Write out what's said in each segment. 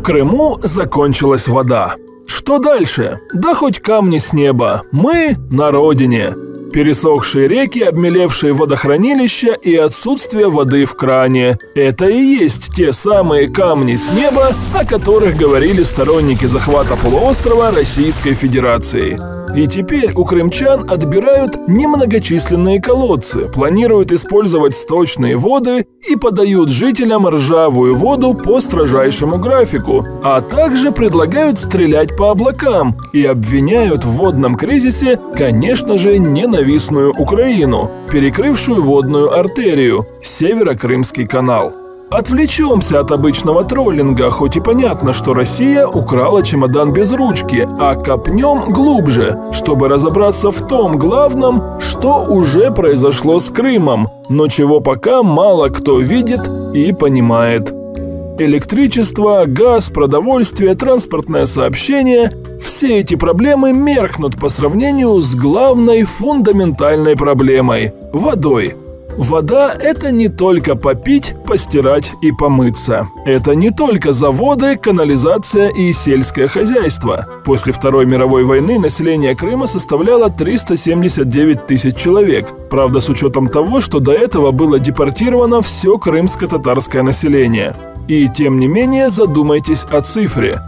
Крыму закончилась вода. Что дальше? Да хоть камни с неба. Мы на родине. Пересохшие реки, обмелевшие водохранилища и отсутствие воды в кране. Это и есть те самые камни с неба, о которых говорили сторонники захвата полуострова Российской Федерацией. И теперь у крымчан отбирают немногочисленные колодцы, планируют использовать сточные воды и подают жителям ржавую воду по строжайшему графику, а также предлагают стрелять по облакам и обвиняют в водном кризисе, конечно же, ненавистную Украину, перекрывшую водную артерию – Северо-Крымский канал. Отвлечемся от обычного троллинга, хоть и понятно, что Россия украла чемодан без ручки, а копнем глубже, чтобы разобраться в том главном, что уже произошло с Крымом, но чего пока мало кто видит и понимает. Электричество, газ, продовольствие, транспортное сообщение – все эти проблемы меркнут по сравнению с главной фундаментальной проблемой – водой. Вода – это не только попить, постирать и помыться. Это не только заводы, канализация и сельское хозяйство. После Второй мировой войны население Крыма составляло 379 тысяч человек. Правда, с учетом того, что до этого было депортировано все крымско-татарское население. И тем не менее задумайтесь о цифре.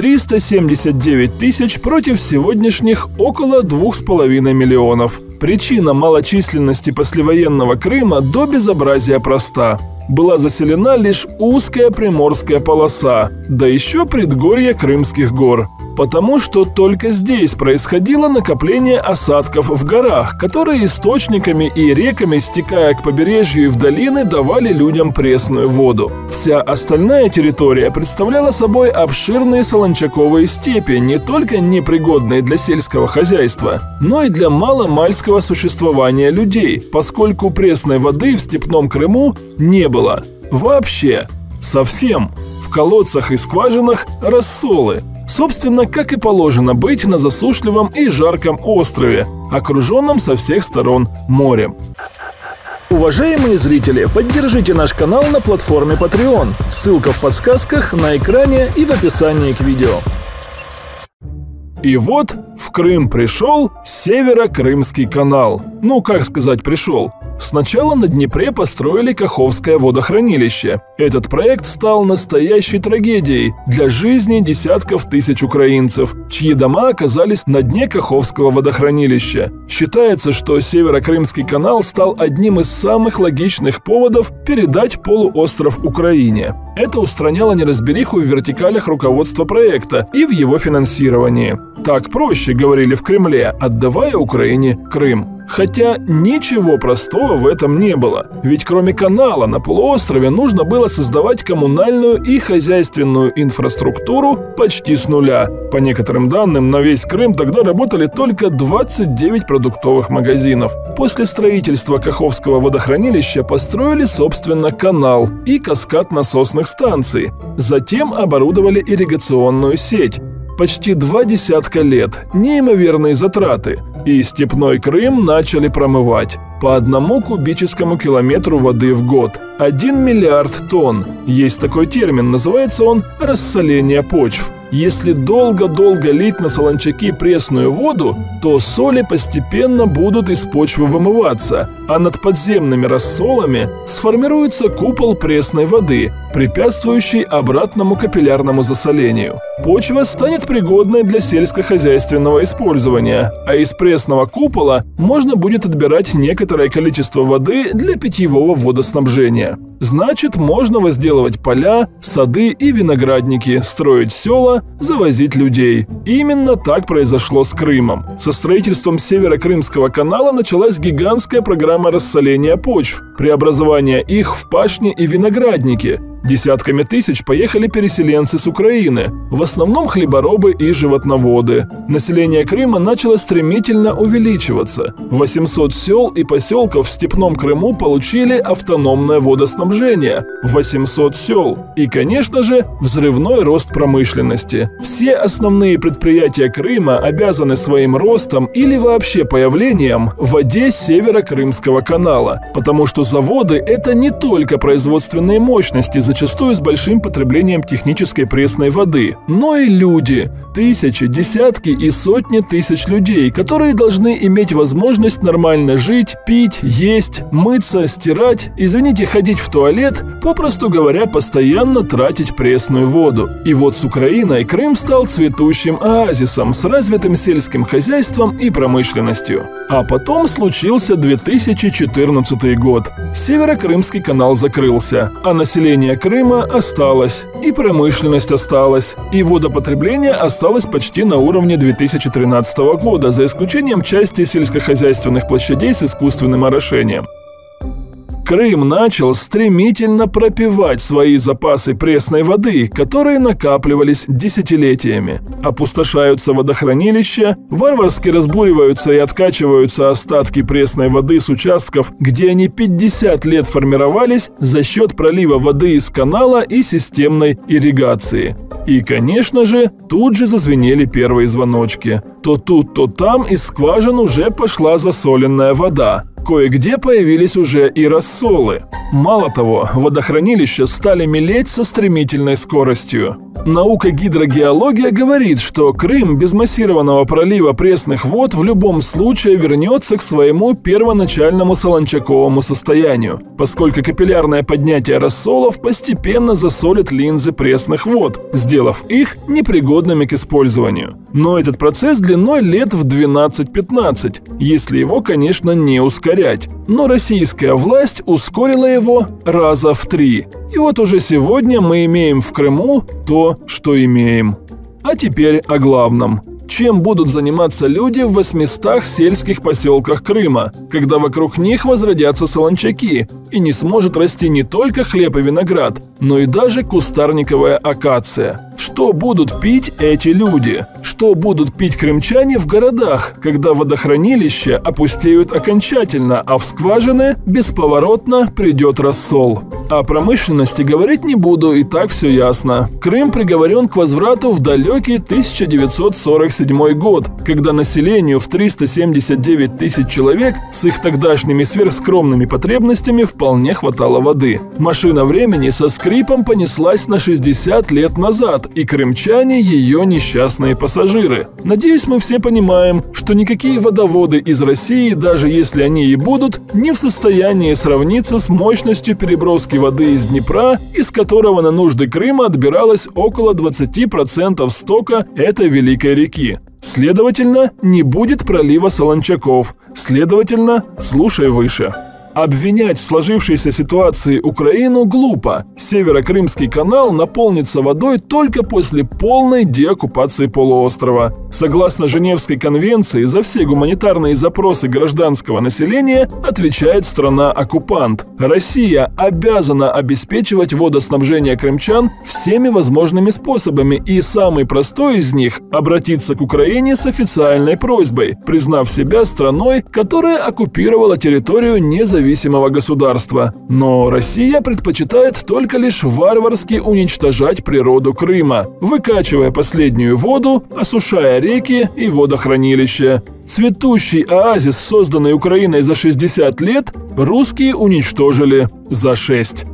379 тысяч против сегодняшних около 2,5 миллионов. Причина малочисленности послевоенного Крыма до безобразия проста. Была заселена лишь узкая приморская полоса, да еще предгорье Крымских гор. Потому что только здесь происходило накопление осадков в горах, которые источниками и реками, стекая к побережью и в долины, давали людям пресную воду. Вся остальная территория представляла собой обширные солончаковые степи, не только непригодные для сельского хозяйства, но и для маломальского существования людей, поскольку пресной воды в степном Крыму не было. Вообще. Совсем. В колодцах и скважинах рассолы. Собственно, как и положено быть на засушливом и жарком острове, окруженном со всех сторон морем. Уважаемые зрители, поддержите наш канал на платформе Patreon. Ссылка в подсказках, на экране и в описании к видео. И вот в Крым пришел Северо-Крымский канал. Ну, как сказать, пришел. Сначала на Днепре построили Каховское водохранилище. Этот проект стал настоящей трагедией для жизни десятков тысяч украинцев, чьи дома оказались на дне Каховского водохранилища. Считается, что Северо-Крымский канал стал одним из самых логичных поводов передать полуостров Украине. Это устраняло неразбериху в вертикалях руководства проекта и в его финансировании. Так проще, говорили в Кремле, отдавая Украине Крым. Хотя ничего простого в этом не было, ведь кроме канала на полуострове нужно было создавать коммунальную и хозяйственную инфраструктуру почти с нуля. По некоторым данным, на весь Крым тогда работали только 29 продуктовых магазинов. После строительства Каховского водохранилища построили, собственно, канал и каскад насосных станций. Затем оборудовали ирригационную сеть. Почти 20 лет, неимоверные затраты, и степной Крым начали промывать. По 1 кубическому километру воды в год. 1 миллиард тонн. Есть такой термин, называется он рассоление почв. Если долго-долго лить на солончаки пресную воду, то соли постепенно будут из почвы вымываться, а над подземными рассолами сформируется купол пресной воды, препятствующий обратному капиллярному засолению. Почва станет пригодной для сельскохозяйственного использования, а из пресного купола можно будет отбирать некоторое количество воды для питьевого водоснабжения. Значит, можно возделывать поля, сады и виноградники, строить села, завозить людей. Именно так произошло с Крымом. Со строительством Северо-Крымского канала началась гигантская программа рассоления почв, преобразования их в пашни и виноградники. Десятками тысяч поехали переселенцы с Украины, в основном хлеборобы и животноводы. Население Крыма начало стремительно увеличиваться. 800 сел и поселков в степном Крыму получили автономное водоснабжение. 800 сел. И, конечно же, взрывной рост промышленности. Все основные предприятия Крыма обязаны своим ростом или вообще появлением в воде Северо-Крымского канала. Потому что заводы – это не только производственные мощности, за зачастую с большим потреблением технической пресной воды, но и люди. Тысячи, десятки и сотни тысяч людей, которые должны иметь возможность нормально жить, пить, есть, мыться, стирать, ходить в туалет, попросту говоря, постоянно тратить пресную воду. И вот с Украиной Крым стал цветущим оазисом с развитым сельским хозяйством и промышленностью. А потом случился 2014 год. Северокрымский канал закрылся, а население Крыма осталось, и промышленность осталась, и водопотребление осталось почти на уровне 2013 года, за исключением части сельскохозяйственных площадей с искусственным орошением. Крым начал стремительно пропивать свои запасы пресной воды, которые накапливались десятилетиями. Опустошаются водохранилища, варварски разбуриваются и откачиваются остатки пресной воды с участков, где они 50 лет формировались за счет пролива воды из канала и системной ирригации. И, конечно же, тут же зазвенели первые звоночки. То тут, то там из скважин уже пошла засоленная вода. Кое-где появились уже и рассолы. Мало того, водохранилища стали мелеть со стремительной скоростью. Наука гидрогеология говорит, что Крым без массированного пролива пресных вод в любом случае вернется к своему первоначальному солончаковому состоянию, поскольку капиллярное поднятие рассолов постепенно засолит линзы пресных вод, сделав их непригодными к использованию. Но этот процесс длиной лет в 12-15, если его, конечно, не ускорять. Но российская власть ускорила его раза в 3. И вот уже сегодня мы имеем в Крыму то, что имеем. А теперь о главном. Чем будут заниматься люди в 800 сельских поселках Крыма, когда вокруг них возродятся солончаки, и не сможет расти не только хлеб и виноград, но и даже кустарниковая акация? Что будут пить эти люди? Что будут пить крымчане в городах, когда водохранилища опустеют окончательно, а в скважины бесповоротно придет рассол? О промышленности говорить не буду, и так все ясно. Крым приговорен к возврату в далекий 1947 год, когда населению в 379 тысяч человек с их тогдашними сверхскромными потребностями вполне хватало воды. Машина времени со скрипом понеслась на 60 лет назад, и крымчане ее несчастные пассажиры. Надеюсь, мы все понимаем, что никакие водоводы из России, даже если они и будут, не в состоянии сравниться с мощностью переброски воды из Днепра, из которого на нужды Крыма отбиралось около 20% стока этой великой реки. Следовательно, не будет пролива солончаков. Следовательно, слушай выше. Обвинять в сложившейся ситуации Украину глупо. Северокрымский канал наполнится водой только после полной деоккупации полуострова. Согласно Женевской конвенции, за все гуманитарные запросы гражданского населения отвечает страна-оккупант. Россия обязана обеспечивать водоснабжение крымчан всеми возможными способами, и самый простой из них – обратиться к Украине с официальной просьбой, признав себя страной, которая оккупировала территорию независимого государства. Но Россия предпочитает только лишь варварски уничтожать природу Крыма, выкачивая последнюю воду, осушая реки и водохранилища. Цветущий оазис, созданный Украиной за 60 лет, русские уничтожили за 6.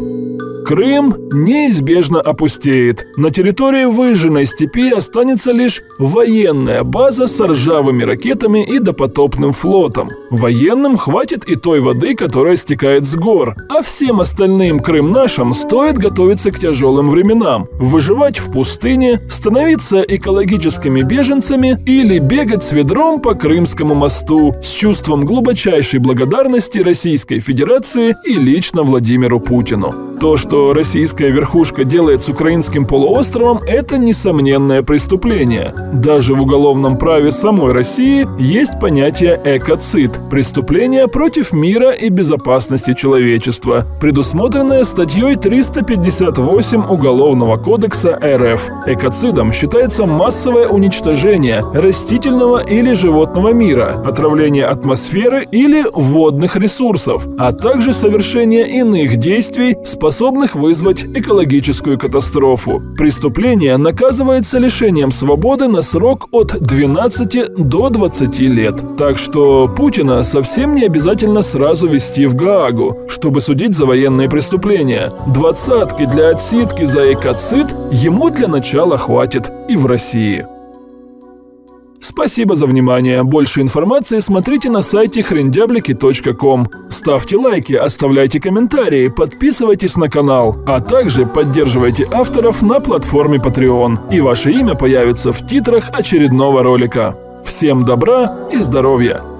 Крым неизбежно опустеет. На территории выжженной степи останется лишь военная база с ржавыми ракетами и допотопным флотом. Военным хватит и той воды, которая стекает с гор. А всем остальным крымнашам стоит готовиться к тяжелым временам, выживать в пустыне, становиться экологическими беженцами или бегать с ведром по Крымскому мосту с чувством глубочайшей благодарности Российской Федерации и лично Владимиру Путину. То, что российская верхушка делает с украинским полуостровом, это несомненное преступление. Даже в уголовном праве самой России есть понятие экоцид – преступление против мира и безопасности человечества, предусмотренное статьей 358 Уголовного кодекса РФ. Экоцидом считается массовое уничтожение растительного или животного мира, отравление атмосферы или водных ресурсов, а также совершение иных действий, способных способных вызвать экологическую катастрофу. Преступление наказывается лишением свободы на срок от 12 до 20 лет. Так что Путина совсем не обязательно сразу везти в Гаагу, чтобы судить за военные преступления. 20-ки для отсидки за экоцид ему для начала хватит и в России. Спасибо за внимание. Больше информации смотрите на сайте хрендяблики.ком. Ставьте лайки, оставляйте комментарии, подписывайтесь на канал, а также поддерживайте авторов на платформе Patreon, и ваше имя появится в титрах очередного ролика. Всем добра и здоровья!